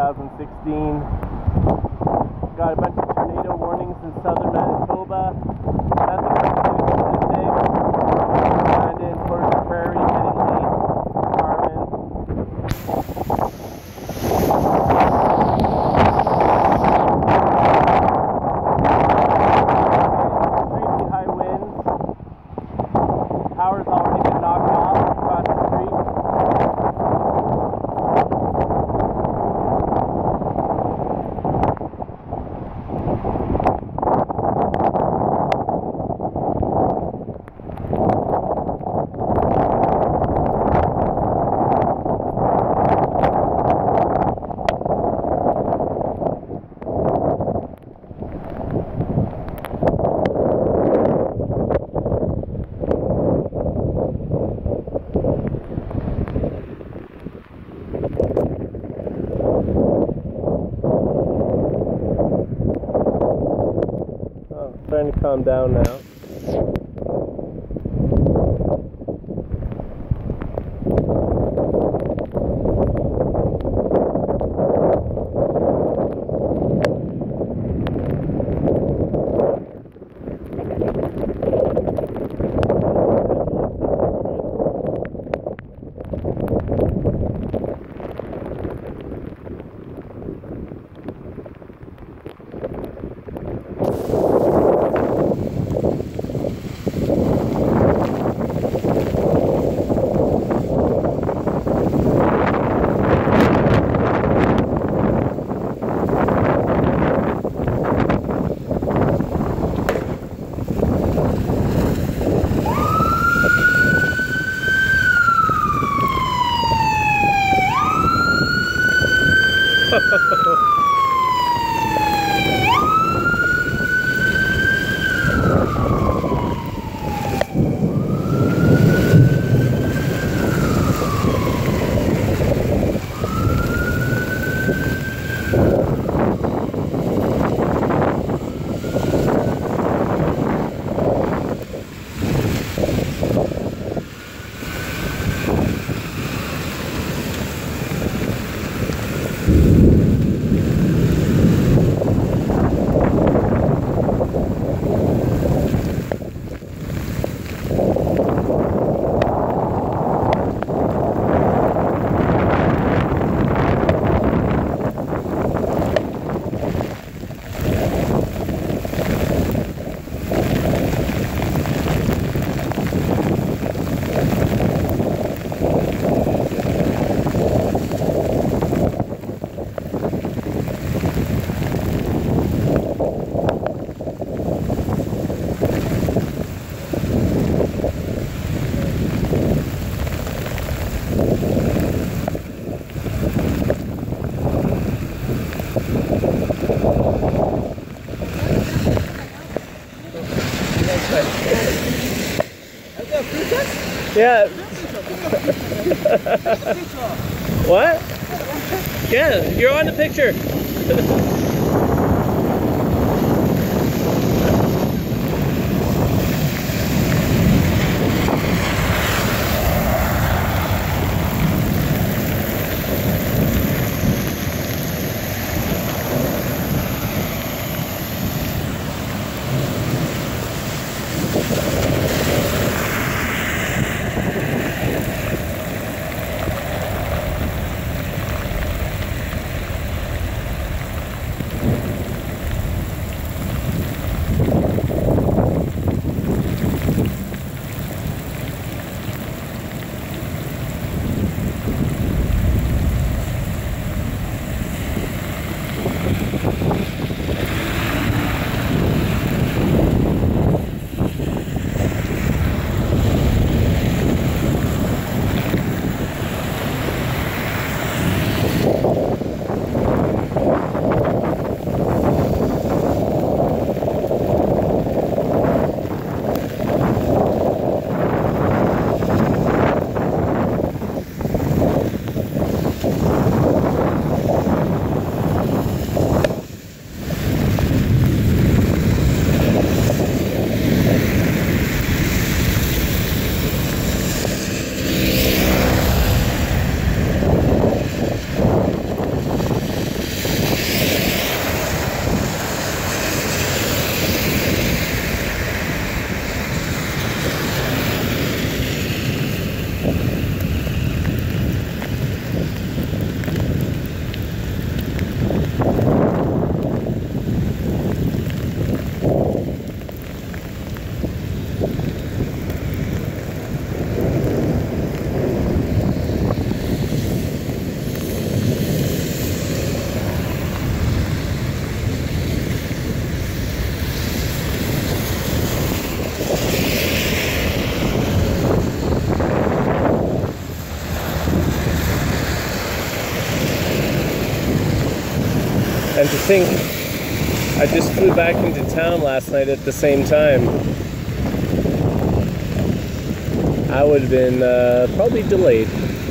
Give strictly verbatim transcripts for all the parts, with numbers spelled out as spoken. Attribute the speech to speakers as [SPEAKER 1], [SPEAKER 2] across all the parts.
[SPEAKER 1] thousand sixteen. Got a bunch of tornado warnings in southern Manitoba. Nothing much to do with Winnipeg. And in towards the prairie, heading late. Carmen. Extremely high winds. Power's already been knocked off across the street. Starting to calm down now. Yeah. What? Yeah, you're on the picture. And to think, I just flew back into town last night at the same time. I would have been uh, probably delayed.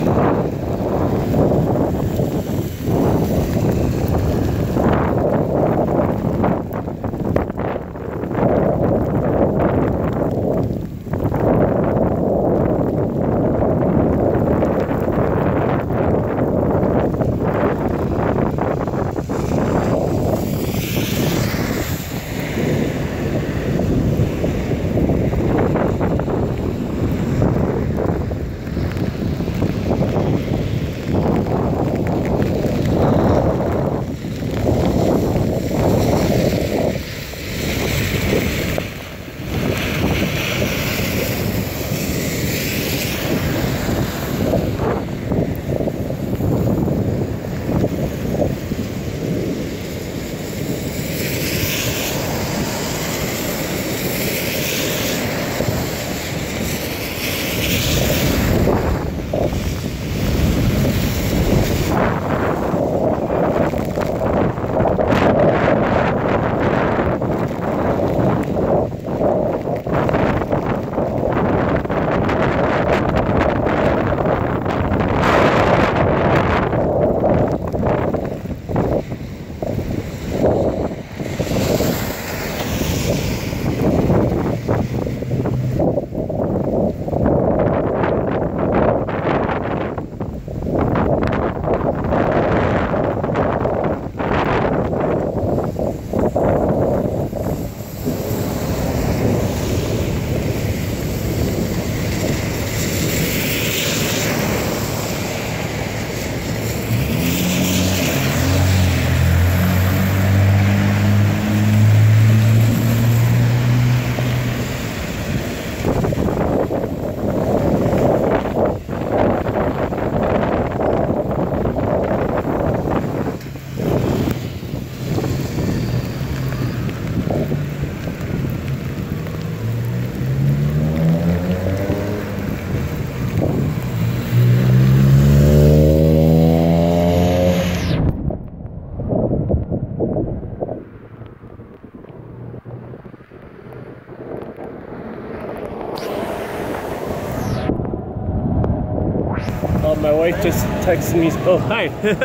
[SPEAKER 1] Oh, my wife just texted me. Oh, hi.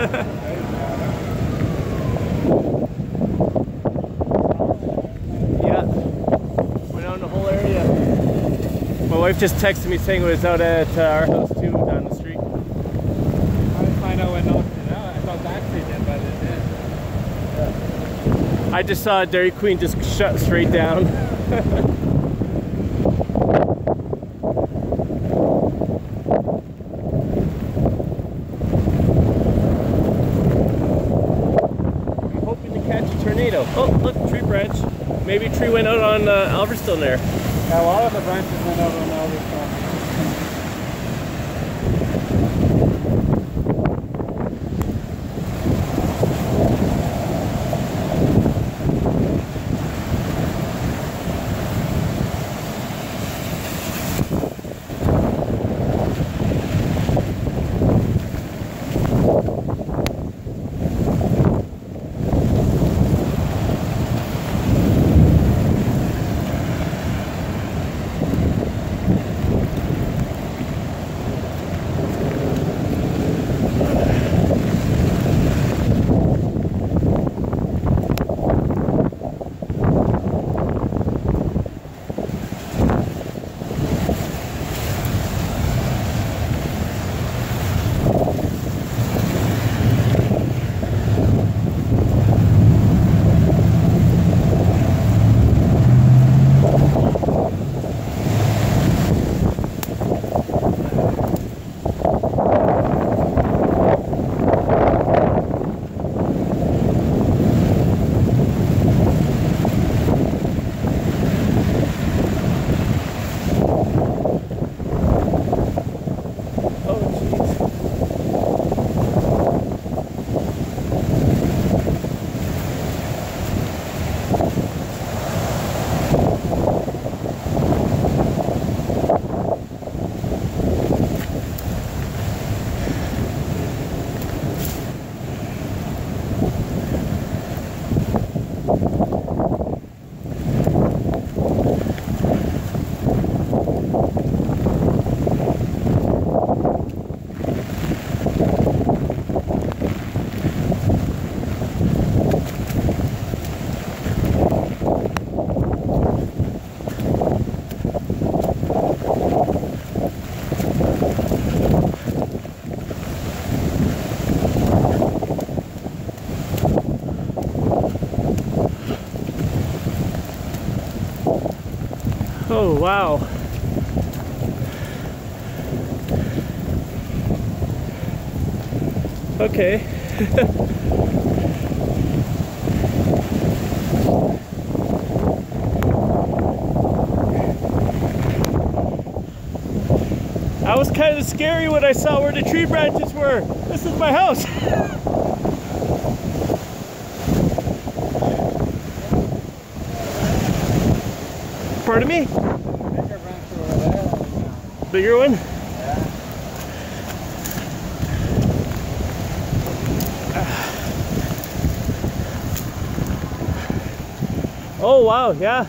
[SPEAKER 1] Yeah, went out in the whole area. My wife just texted me saying it was out at uh, our house too, down the street.
[SPEAKER 2] I find out when not. I thought that they did, but it did.
[SPEAKER 1] Yeah. I just saw Dairy Queen just shut straight down. Oh, look, tree branch. Maybe a tree went out on uh, Alverstone there.
[SPEAKER 2] Yeah, a lot of the branches went out on Alverstone.
[SPEAKER 1] Oh, wow. Okay. That was kind of scary when I saw where the tree branches were. This is my house. Pardon me?
[SPEAKER 2] Bigger branch over there.
[SPEAKER 1] Bigger one?
[SPEAKER 2] Yeah.
[SPEAKER 1] Oh, wow, yeah.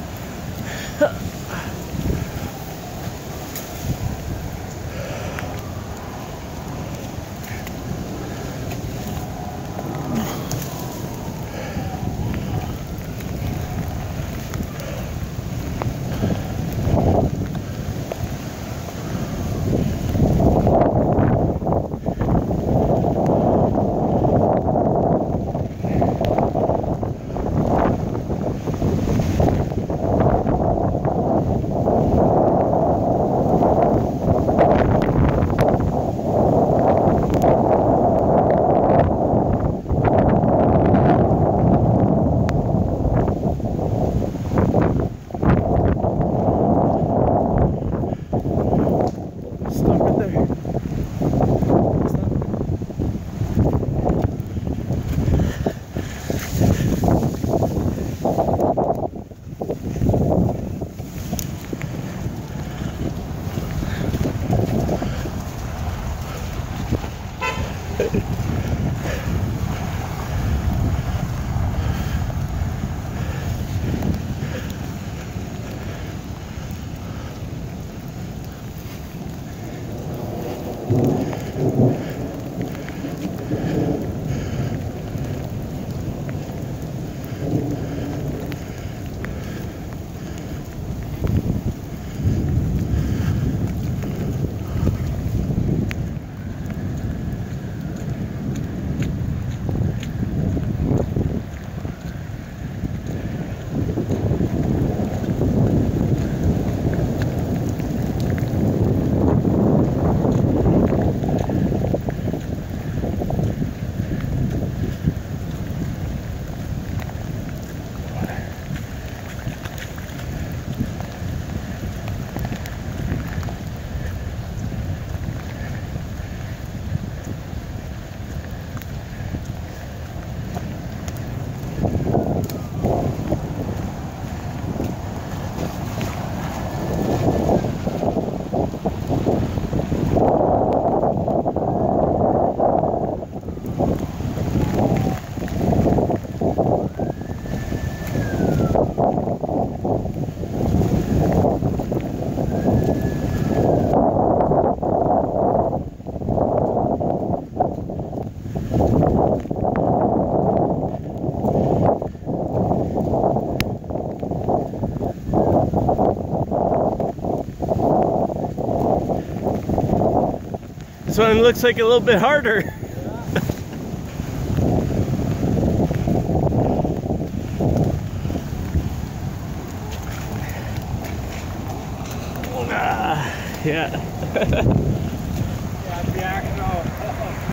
[SPEAKER 1] This one looks like a little bit harder. Ah, yeah.